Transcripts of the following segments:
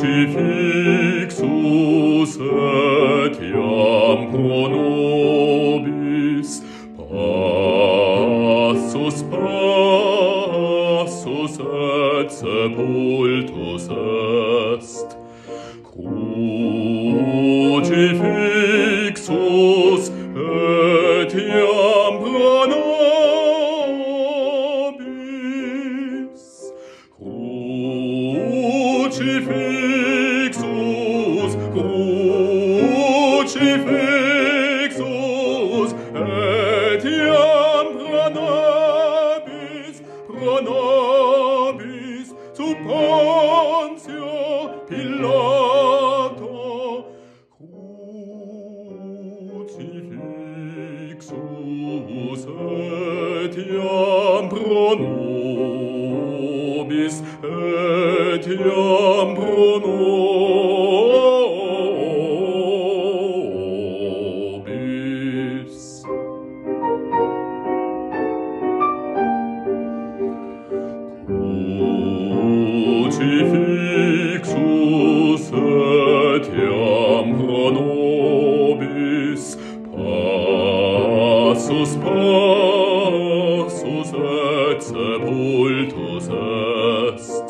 Crucifixus etiam pro nobis, passus, passus et sepultus est. Crucifixus etiam pro nobis, Crucifixus, Crucifixus etiam pro nobis, sub Pontio Pilato. Crucifixus etiam pro nobis, etiam pro nobis. Crucifixus etiam pro nobis, passus, passus et sepultus est.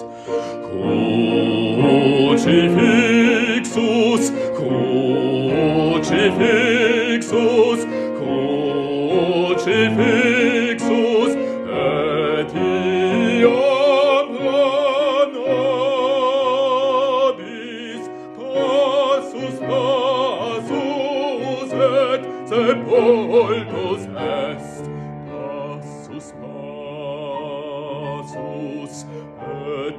Crucifixus, Crucifixus, Crucifixus etiam pro nobis, passus, passus et sepultus est. Passus, passus et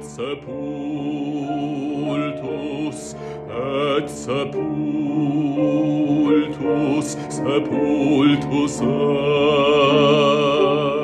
sepultus, et sepultus, sepultus est.